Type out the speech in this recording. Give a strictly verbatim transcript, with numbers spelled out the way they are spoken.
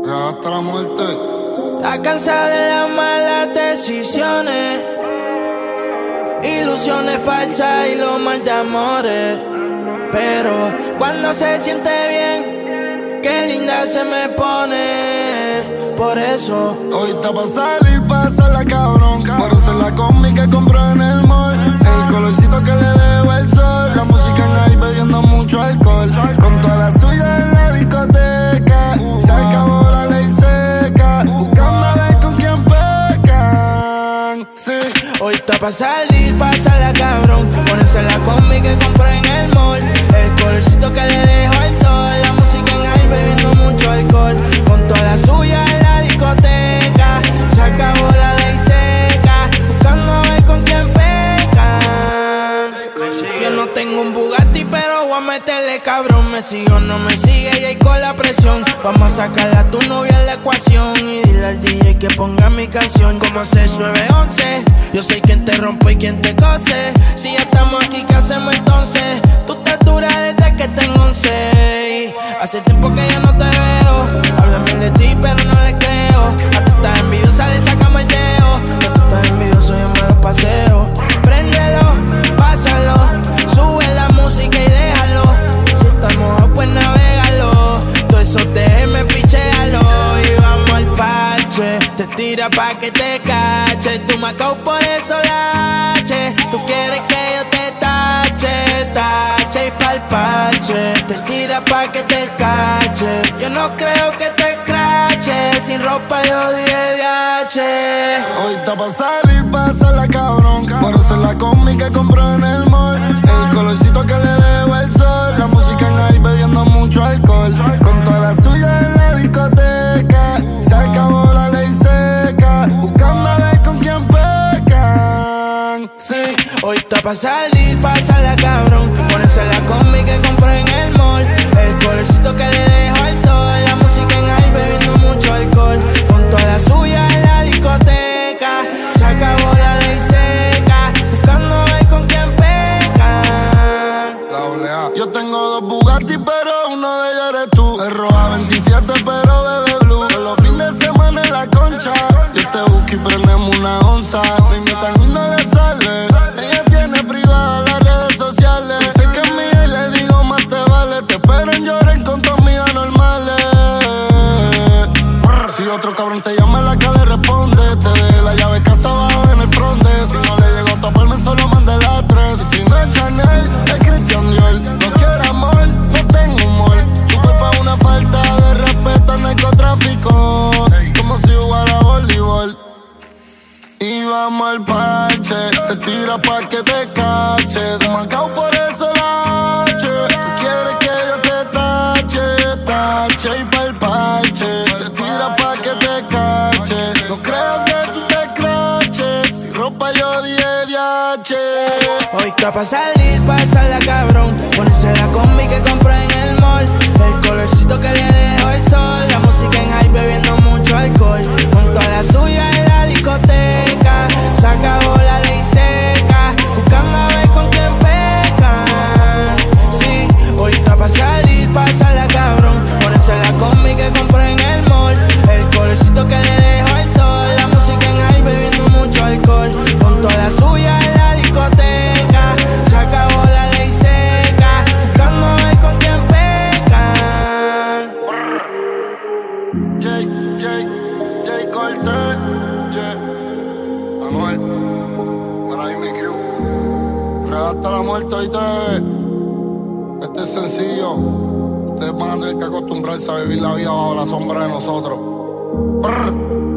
Hasta la muerte. Estás cansada de las malas decisiones, ilusiones falsas y los mal de amores. Pero cuando se siente bien, qué linda se me pone. Por eso hoy está pa' salir, pásala cabrón. Por hacer la combi que compró en el mall. El colorcito que le dejo el sol. La música en ahí bebiendo mucho alcohol. Con toda la suya en la discoteca. Se acabó la ley seca. Buscando a ver con quién pecan. Sí. hoy está pa' salir, pásala cabrón. Ponerse la combi que compré en el mall. El colorcito que le dejo el sol. La música en ahí bebiendo mucho alcohol. Con toda la suya en la discoteca. Se acabó la ley seca. Buscando a ver con quién pecan. Yo no tengo un Bugatti, pero voy a meterle cabrón. Me sigue o no me sigue y ahí con la presión. Vamos a sacarle a tu novia en la ecuación. Y dile al D J que ponga mi canción. Como seis nueve once. Yo soy quien te rompe y quien te cose. Si ya estamos aquí, ¿qué hacemos entonces? Tú te duras desde que tengo once. Hace tiempo que ya no te veo. Háblame de ti, pero no le creo. A tú estás envidiosa, le sacamos el dedo. A tú estás envidioso, yo me lo paseo. Préndelo, pásalo. Sube la música y déjalo. Si estás mojado, pues navégalo. Todo eso déjeme, pichéalo. Y vamos al parche. Te tira pa' que te cache. Tú me acabo por eso lache. Tú quieres que yo te tache, tache y pa'l parche. Te tira pa' que te cache. Yo no creo que te crache. Sin ropa yo dije D H. Hoy está pa' salir, pásala cabrón. Por hacer la combi que compró en el mall. El colorcito que le dejo el sol. La música en ahí bebiendo mucho alcohol. Con toda la suya en la discoteca. Se acabó la ley seca. Buscando a ver con quién pecan. Sí. Hoy está pa' salir, pásala cabrón. Ponerse la combi que compré en el mall. El colorcito que le dejo al sol. La música en ahí bebiendo mucho alcohol. Con toda la suya en la discoteca. Se acabó la ley seca. Buscando a ver con quién pecan. Yo tengo dos Bugatti, pero uno de ellos eres tú. Es roja veintisiete, pero bebe blue. Todos los fines de semana en la concha. Yo te busco y prendemos una onza. Me invitan y no le sale. Ella tiene privada las redes sociales. Dice que es mía y le digo más te vale. Te espero en lloren con tus amigas normales. Si otro cabrón te llama, la que le responde. Te deje la llave casa abajo en el fronte. Si no le llego a toparme, solo mande las tres. Y si no es Chanel, es Christian Dior. No quiero amor, no tengo humor. Su culpa es una falta de respeto al narcotráfico. Como si jugara voleibol. Y vamos al parche. Te tira pa' que te cache. De Macao por eso la H. Tú quieres que yo te tache, tache y pa'l parche. Te tira pa' que te cache. No creo que tú te craches. Si ropa yo dije D H. Hoy está pa' salir, pásala cabrón. Ponerse la combi que compré en el mall. El colorcito que le dejo el sol. La música en high bebiendo mucho alcohol. Con toda la suya en la discoteca. Se acabó la ley seca. Buscando a ver con quién pecan. Sí, hoy está pa' salir, pásala cabrón. Ponerse la combi que compré en el mall. El colorcito que le dejo el sol. La música en high bebiendo mucho alcohol. Con toda la suya en la discoteca. Se acabó la ley seca. Buscando a ver con quién pecan. J, J, J Cortez, yeah. Anuel, para mi crew. Hasta la muerte, oíste. Este es sencillo. Ustedes van a tener que acostumbrarse a vivir la vida bajo la sombra de nosotros. Brr.